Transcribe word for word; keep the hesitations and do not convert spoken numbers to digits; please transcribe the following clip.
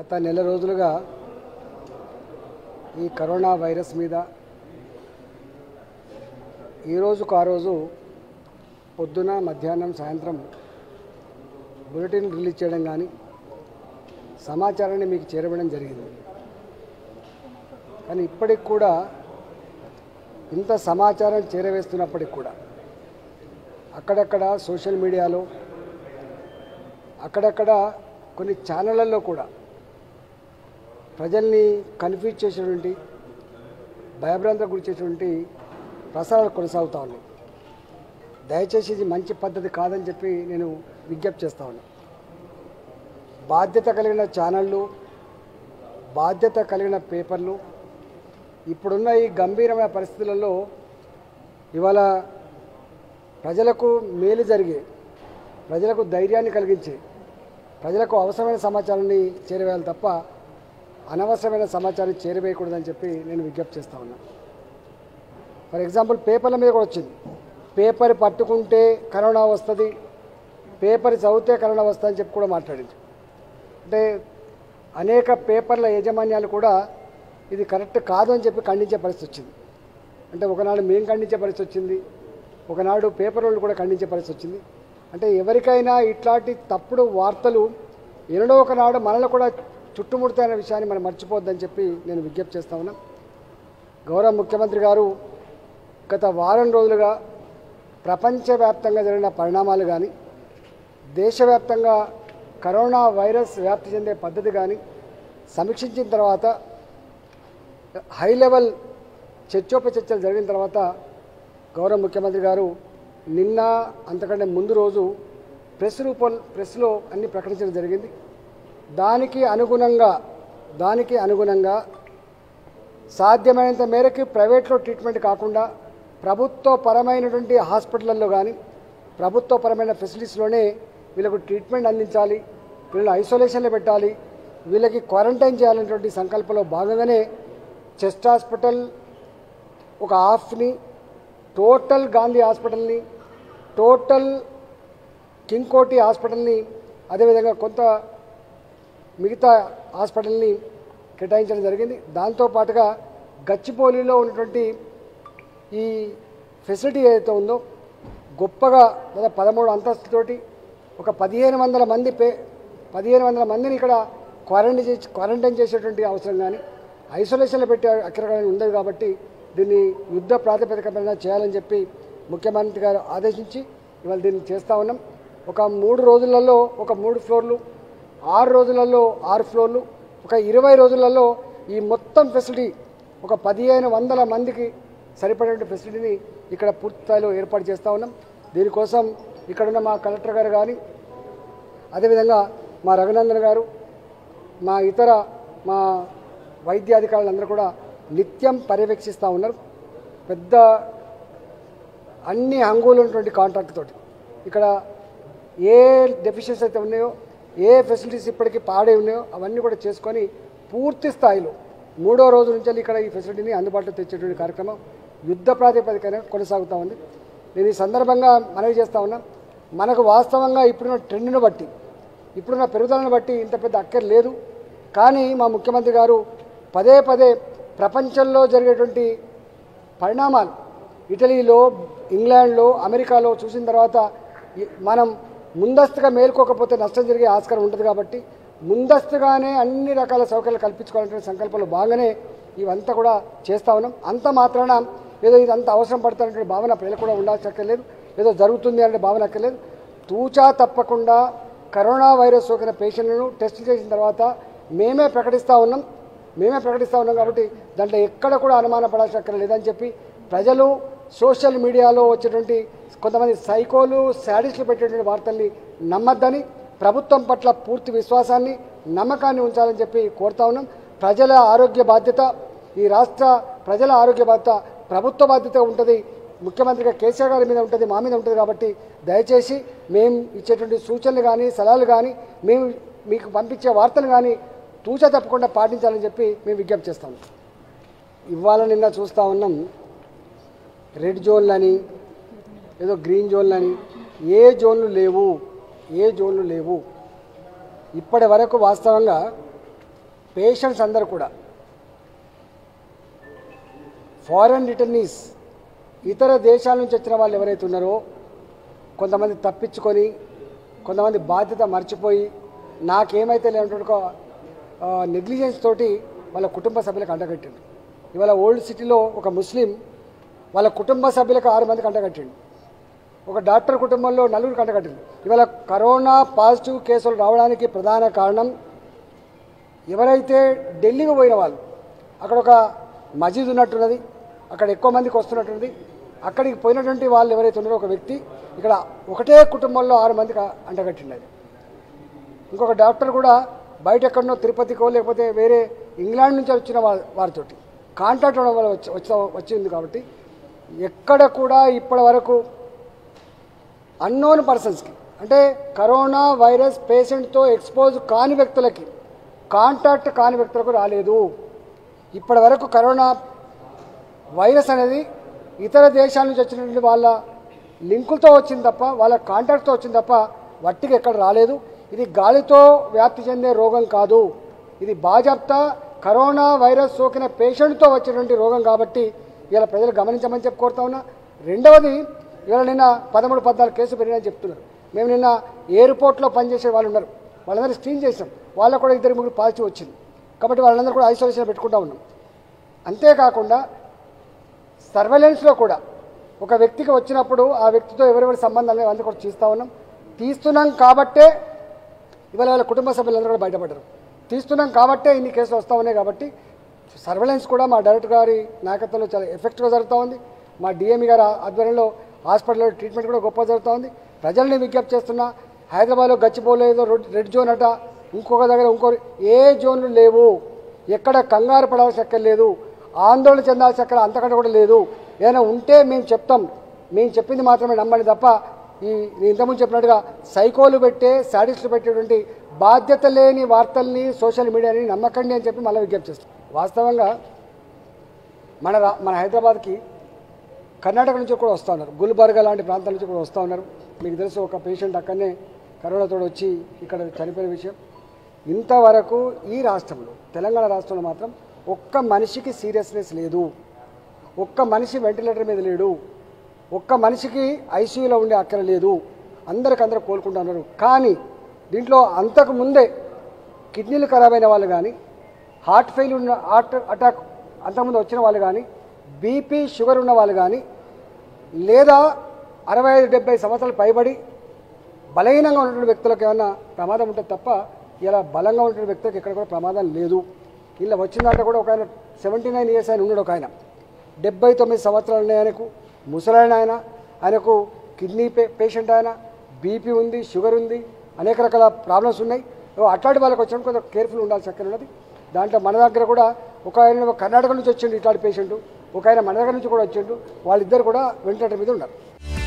గత నెల రోజులుగా ఈ కరోనా వైరస్ మీద ఈ రోజుకు ఆ రోజు పొద్దున మధ్యాహ్నం సాయంత్రం బులెటిన్ రిలీజ్ చేయడం కానీ సమాచారాన్ని మీకు చేరవేయడం జరిగింది. కానీ ఇప్పటికి కూడా ఇంత సమాచారం చేరవేస్తున్నప్పటికి కూడా అక్కడక్కడ సోషల్ మీడియాలో అక్కడక్కడ కొన్ని ఛానళ్ళల్లో కూడా ప్రజల్ని కన్ఫ్యూజ్ చేసేటువంటి భయభ్రాంతులకు గురి చేసేటువంటి ప్రసారాలు కొనసాగుతూ ఉన్నాయి. దయచేసి ఇది మంచి పద్ధతి కాదని చెప్పి నేను విజ్ఞప్తి చేస్తా ఉన్నా. బాధ్యత కలిగిన ఛానళ్ళు, బాధ్యత కలిగిన పేపర్లు ఇప్పుడున్న ఈ గంభీరమైన పరిస్థితులలో ఇవాళ ప్రజలకు మేలు జరిగే, ప్రజలకు ధైర్యాన్ని కలిగించే, ప్రజలకు అవసరమైన సమాచారాన్ని చేరవేయాలి తప్ప అనవసరమైన సమాచారం చేరవేయకూడదని చెప్పి నేను విజ్ఞప్తి చేస్తా ఉన్నా. ఫర్ ఎగ్జాంపుల్ పేపర్ల మీద కూడా వచ్చింది, పేపర్ పట్టుకుంటే కరోనా వస్తుంది, పేపర్ చదివితే కరోనా వస్తుంది అని చెప్పి కూడా మాట్లాడింది. అంటే అనేక పేపర్ల యాజమాన్యాలు కూడా ఇది కరెక్ట్ కాదు అని చెప్పి ఖండించే పరిస్థితి వచ్చింది. అంటే ఒకనాడు మేము ఖండించే పరిస్థితి వచ్చింది, ఒకనాడు పేపర్ వాళ్ళు కూడా ఖండించే పరిస్థితి వచ్చింది. అంటే ఎవరికైనా ఇట్లాంటి తప్పుడు వార్తలు ఎన్నడో ఒకనాడు మనల్ని కూడా చుట్టుముడతాయనే విషయాన్ని మనం మర్చిపోద్దని చెప్పి నేను విజ్ఞప్తి చేస్తా ఉన్నా. గౌరవ ముఖ్యమంత్రి గారు గత వారం రోజులుగా ప్రపంచవ్యాప్తంగా జరిగిన పరిణామాలు కానీ, దేశవ్యాప్తంగా కరోనా వైరస్ వ్యాప్తి చెందే పద్ధతి కానీ సమీక్షించిన తర్వాత హై లెవెల్ చర్చోపచర్చలు జరిగిన తర్వాత గౌరవ ముఖ్యమంత్రి గారు నిన్న అంతకంటే ముందు రోజు ప్రెస్ రూపం ప్రెస్లో అన్ని ప్రకటించడం జరిగింది. దానికి అనుగుణంగా దానికి అనుగుణంగా సాధ్యమైనంత మేరకు ప్రైవేట్లో ట్రీట్మెంట్ కాకుండా ప్రభుత్వ పరమైనటువంటి హాస్పిటల్లో కానీ ప్రభుత్వ పరమైన ఫెసిలిటీస్లోనే వీళ్ళకు ట్రీట్మెంట్ అందించాలి, వీళ్ళని ఐసోలేషన్లో పెట్టాలి, వీళ్ళకి క్వారంటైన్ చేయాలనేటువంటి సంకల్పంలో భాగంగానే చెస్ట్ హాస్పిటల్ ఒక హాఫ్ని, టోటల్ గాంధీ హాస్పిటల్ని, టోటల్ కింగ్ కోటి హాస్పిటల్ని, అదేవిధంగా కొంత మిగతా హాస్పిటల్ని కేటాయించడం జరిగింది. దాంతోపాటుగా గచ్చిబౌలిలో ఉన్నటువంటి ఈ ఫెసిలిటీ ఏదైతే ఉందో గొప్పగా దాదాపు పదమూడు అంతస్తుతోటి ఒక పదిహేను వందల మంది పే పదిహేను వందల మందిని ఇక్కడ క్వారంటైన్ చేసి క్వారంటైన్ చేసేటువంటి అవసరం కానీ ఐసోలేషన్లో పెట్టే అక్కడ ఉండదు. కాబట్టి దీన్ని యుద్ధ ప్రాతిపదికన చేయాలని చెప్పి ముఖ్యమంత్రి గారు ఆదేశించి ఇవాళ దీన్ని చేస్తూ ఉన్నాం. ఒక మూడు రోజులలో ఒక మూడు ఫ్లోర్లు, ఆరు రోజులలో ఆరు ఫ్లోర్లు, ఒక ఇరవై రోజులలో ఈ మొత్తం ఫెసిలిటీ ఒక పదిహేను వందల మందికి సరిపడే ఫెసిలిటీని ఇక్కడ పూర్తి స్థాయిలో ఏర్పాటు చేస్తూ ఉన్నాం. దీనికోసం ఇక్కడున్న మా కలెక్టర్ గారు కానీ, అదేవిధంగా మా రఘునందన్ గారు, మా ఇతర మా వైద్య అధికారులందరూ కూడా నిత్యం పర్యవేక్షిస్తూ ఉన్నారు. పెద్ద అన్ని హంగులు ఉన్నటువంటి కాంట్రాక్ట్ తోటి ఇక్కడ ఏ డెఫిషియన్సీ అయితే ఉన్నాయో, ఏ ఫెసిలిటీస్ ఇప్పటికీ పాడే ఉన్నాయో అవన్నీ కూడా చేసుకొని పూర్తి స్థాయిలో మూడో రోజు నుంచి ఇక్కడ ఈ ఫెసిలిటీని అందుబాటులో తెచ్చేటువంటి కార్యక్రమం యుద్ధ ప్రాతిపదికన కొనసాగుతూ ఉంది. నేను ఈ సందర్భంగా మనవి చేస్తూ ఉన్నా, మనకు వాస్తవంగా ఇప్పుడున్న ట్రెండ్ను బట్టి, ఇప్పుడున్న పెరుగుదలను బట్టి ఇంత పెద్ద అక్కర లేదు. కానీ మా ముఖ్యమంత్రి గారు పదే పదే ప్రపంచంలో జరిగేటువంటి పరిణామాలు ఇటలీలో, ఇంగ్లాండ్లో, అమెరికాలో చూసిన తర్వాత మనం ముందస్తుగా మేల్కోకపోతే నష్టం జరిగే ఆస్కారం ఉంటుంది. కాబట్టి ముందస్తుగానే అన్ని రకాల సౌకర్యాలు కల్పించుకోవాలంటే సంకల్పంలో బాగానే ఇవంతా కూడా చేస్తూ ఉన్నాం. అంత మాత్రాన ఏదో ఇదంతా అవసరం పడుతున్నటువంటి భావన ప్రజలు కూడా ఉండాల్సక్కర్లేదు, ఏదో జరుగుతుంది అంటే భావన అక్కర్లేదు. తూచా తప్పకుండా కరోనా వైరస్ సోకిన పేషెంట్లను టెస్ట్ చేసిన తర్వాత మేమే ప్రకటిస్తూ ఉన్నాం మేమే ప్రకటిస్తూ ఉన్నాం కాబట్టి దాంట్లో ఎక్కడ కూడా అనుమాన పడాల్సిన అక్కర లేదని చెప్పి ప్రజలు సోషల్ మీడియాలో వచ్చేటువంటి కొంతమంది సైకోలు, శాడిస్టులు పెట్టేటువంటి వార్తల్ని నమ్మద్దని, ప్రభుత్వం పట్ల పూర్తి విశ్వాసాన్ని, నమ్మకాన్ని ఉంచాలని చెప్పి కోరుతా ఉన్నాం. ప్రజల ఆరోగ్య బాధ్యత, ఈ రాష్ట్ర ప్రజల ఆరోగ్య బాధ్యత ప్రభుత్వ బాధ్యత ఉంటుంది, ముఖ్యమంత్రిగా కేసీఆర్ గారి మీద ఉంటుంది, మా మీద ఉంటుంది. కాబట్టి దయచేసి మేము ఇచ్చేటువంటి సూచనలు కానీ సలహాలు కానీ మేము మీకు పంపించే వార్తలు కానీ తూచా తప్పకుండా పాటించాలని చెప్పి మేము విజ్ఞప్తి చేస్తాం. ఇవాళ నిన్న చూస్తూ ఉన్నాం రెడ్ జోన్లని, ఏదో గ్రీన్ జోన్లని, ఏ జోన్లు లేవు ఏ జోన్లు లేవు ఇప్పటి వరకు వాస్తవంగా పేషెంట్స్ అందరూ కూడా ఫారెన్ రిటర్నీస్ ఇతర దేశాల నుంచి వచ్చిన వాళ్ళు ఎవరైతే ఉన్నారో కొంతమంది తప్పించుకొని కొంతమంది బాధ్యత మర్చిపోయి నాకేమైతే లేనటువంటి నెగ్లిజెన్స్ తోటి వాళ్ళ కుటుంబ సభ్యులకు అంటగట్టిండు. ఇవాళ ఓల్డ్ సిటీలో ఒక ముస్లిం వాళ్ళ కుటుంబ సభ్యులకు ఆరు మందికి అంటగట్టిండు. ఒక డాక్టర్ కుటుంబంలో నలుగురికి అంటగట్టిండు. ఇవాళ కరోనా పాజిటివ్ కేసులు రావడానికి ప్రధాన కారణం ఎవరైతే ఢిల్లీకి పోయిన వాళ్ళు, అక్కడ ఒక మసీద్ ఉన్నట్టున్నది, అక్కడ ఎక్కువ మందికి వస్తున్నట్టున్నది, అక్కడికి పోయినటువంటి వాళ్ళు ఎవరైతే ఉన్నారో ఒక వ్యక్తి ఇక్కడ ఒకటే కుటుంబంలో ఆరు మందికి అంటగట్టిండది. ఇంకొక డాక్టర్ కూడా బయట ఎక్కడనో తిరుపతికో లేకపోతే వేరే ఇంగ్లాండ్ నుంచి వచ్చిన వాళ్ళ వారితోటి కాంటాక్ట్ అవడం వల్ల వచ్చి వచ్చి వచ్చింది. కాబట్టి ఎక్కడ కూడా ఇప్పటి వరకు అన్నోన్ పర్సన్స్కి అంటే కరోనా వైరస్ పేషెంట్తో ఎక్స్పోజ్ కాని వ్యక్తులకి కాంటాక్ట్ కాని వ్యక్తులకు రాలేదు. ఇప్పటి వరకు కరోనా వైరస్ అనేది ఇతర దేశాల నుంచి వచ్చినటువంటి వాళ్ళ లింకులతో వచ్చింది తప్ప వాళ్ళ కాంటాక్ట్తో వచ్చింది తప్ప వట్టికి ఎక్కడ రాలేదు. ఇది గాలితో వ్యాప్తి చెందే రోగం కాదు. ఇది బాజాప్తా కరోనా వైరస్ సోకిన పేషెంట్తో వచ్చేటువంటి రోగం. కాబట్టి ఇలా ప్రజలు గమనించమని చెప్పి కోరుతా ఉన్నా. రెండవది, ఇవాళ నిన్న పదమూడు పద్నాలుగు కేసులు పెరిగినాయని చెప్తున్నారు. మేము నిన్న ఎయిర్పోర్ట్లో పనిచేసే వాళ్ళు ఉన్నారు, వాళ్ళందరూ స్క్రీన్ చేసాం. వాళ్ళకు కూడా ఇద్దరు ముగ్గురు పాజిటివ్ వచ్చింది. కాబట్టి వాళ్ళందరూ కూడా ఐసోలేషన్ పెట్టుకుంటా ఉన్నాం. అంతేకాకుండా సర్వేలెన్స్లో కూడా ఒక వ్యక్తికి వచ్చినప్పుడు ఆ వ్యక్తితో ఎవరెవరి సంబంధాలు అందరూ కూడా తీస్తూ ఉన్నాం. తీస్తున్నాం కాబట్టే ఇవాళ వాళ్ళ కుటుంబ సభ్యులందరూ కూడా బయటపడ్డారు. తీస్తున్నాం కాబట్టే ఇన్ని కేసులు వస్తూ ఉన్నాయి. కాబట్టి సర్వేలెన్స్ కూడా మా డైరెక్టర్ గారి నాయకత్వంలో చాలా ఎఫెక్టివ్గా జరుగుతూ ఉంది. మా డిఎంఈ గారి ఆధ్వర్యంలో హాస్పిటల్లో ట్రీట్మెంట్ కూడా గొప్ప జరుగుతూ ఉంది. ప్రజల్ని విజ్ఞప్తి చేస్తున్నా, హైదరాబాద్లో గచ్చిపోలేదు రెడ్ జోన్ అట, ఇంకొక దగ్గర ఇంకో ఏ జోన్లు లేవు. ఎక్కడ కంగారు పడాల్సిన ఎక్కడ లేదు, ఆందోళన చెందాల్సిన ఎక్కడ అంతకంటే కూడా లేదు. ఏదైనా ఉంటే మేము చెప్తాం, మేము చెప్పింది మాత్రమే నమ్మండి తప్ప ఈ నేను ఇంతకుముందు చెప్పినట్టుగా సైకోలు పెట్టే సాడిస్టులు పెట్టేటువంటి బాధ్యత లేని వార్తల్ని సోషల్ మీడియాని నమ్మకండి అని చెప్పి మళ్ళీ విజ్ఞప్తి చేస్తాం. వాస్తవంగా మన మన హైదరాబాద్కి కర్ణాటక నుంచి కూడా వస్తూ ఉన్నారు, గుల్బర్గా లాంటి ప్రాంతాల నుంచి కూడా వస్తూ ఉన్నారు. మీకు తెలుసు ఒక పేషెంట్ అక్కడనే కరోనాతో వచ్చి ఇక్కడ చనిపోయిన విషయం. ఇంతవరకు ఈ రాష్ట్రంలో తెలంగాణ రాష్ట్రంలో మాత్రం ఒక్క మనిషికి సీరియస్నెస్ లేదు, ఒక్క మనిషి వెంటిలేటర్ మీద లేడు, ఒక్క మనిషికి ఐసీయూలో ఉండే అక్కర లేదు. అందరికందరూ కోలుకుంటూ ఉన్నారు. కానీ దీంట్లో అంతకు ముందే కిడ్నీలు ఖరాబ్ అయిన వాళ్ళు కానీ, హార్ట్ ఫెయిల్ ఉన్న హార్ట్ అటాక్ అంతకుముందు వచ్చిన వాళ్ళు కానీ, బీపీ షుగర్ ఉన్న వాళ్ళు కానీ, లేదా అరవై ఐదు డెబ్బై సంవత్సరాలు పైబడి బలహీనంగా ఉన్నటువంటి వ్యక్తులకు ఏమన్నా ప్రమాదం ఉంటుంది తప్ప ఇలా బలంగా ఉంటున్న వ్యక్తులకు ఎక్కడ కూడా ప్రమాదం లేదు. ఇలా వచ్చిందంటే కూడా ఒక ఆయన సెవెంటీ నైన్ ఇయర్స్ ఆయన ఉన్నాడు. ఒక ఆయన డెబ్బై తొమ్మిది సంవత్సరాలు ఉన్నాయి ఆయనకు, ముసలాయన ఆయన, ఆయనకు కిడ్నీ పే పేషెంట్ ఆయన, బీపీ ఉంది, షుగర్ ఉంది, అనేక రకాల ప్రాబ్లమ్స్ ఉన్నాయి. అట్లాంటి వాళ్ళకి వచ్చినప్పుడు కొంచెం కేర్ఫుల్ ఉండాల్సి అక్కడ ఉన్నది. దాంట్లో మన దగ్గర కూడా ఒక ఆయన కర్ణాటక నుంచి వచ్చిండు ఇట్లాంటి పేషెంట్, ఒక ఆయన మన దగ్గర నుంచి కూడా వచ్చిండు. వాళ్ళిద్దరు కూడా వెంటిలేటర్ మీద ఉన్నారు.